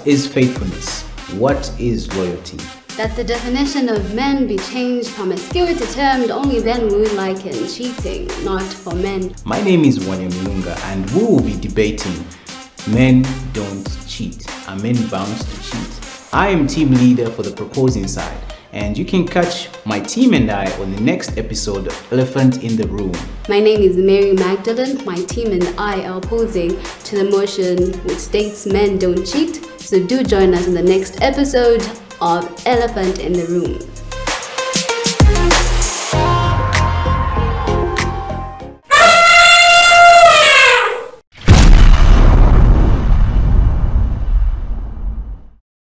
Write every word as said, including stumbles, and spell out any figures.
What is faithfulness? What is loyalty? That the definition of men be changed promiscuity termed only then we would liken cheating, not for men. My name is Bwalya Milunga and we will be debating men don't cheat. Are men bound to cheat? I am team leader for the proposing side, and you can catch my team and I on the next episode of Elephant in the Room. My name is Mary Magdalene. My team and I are opposing to the motion which states men don't cheat. So do join us in the next episode of Elephant in the Room.